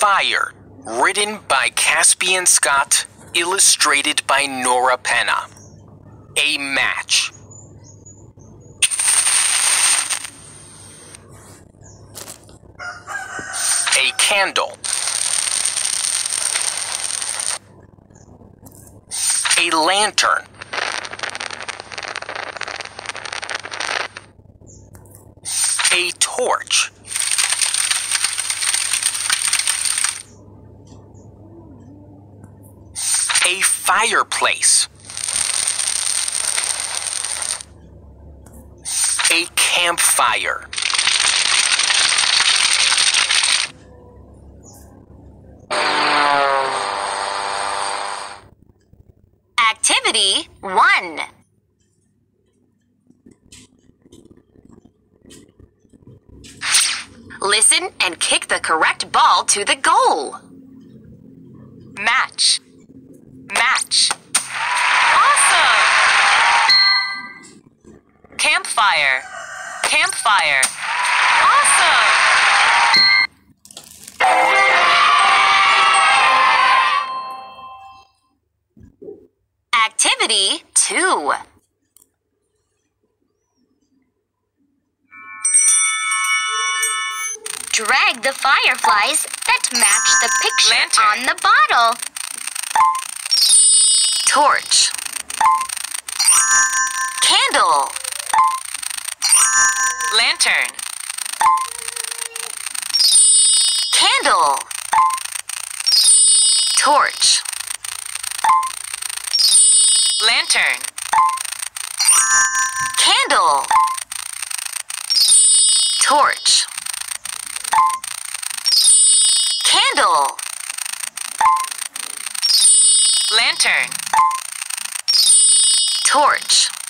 Fire, written by Caspian Scott, illustrated by Nora Penna. A match. A candle. A lantern. A torch. A fireplace. A campfire. Activity 1. Listen and kick the correct ball to the goal. Match. Match. Awesome! Campfire. Campfire. Awesome! Activity 2. Drag the fireflies that match the picture Lantern. on the bottle. Torch. Candle. Lantern. Candle. Torch. Lantern. Candle. Torch. Candle. Lantern. Torch.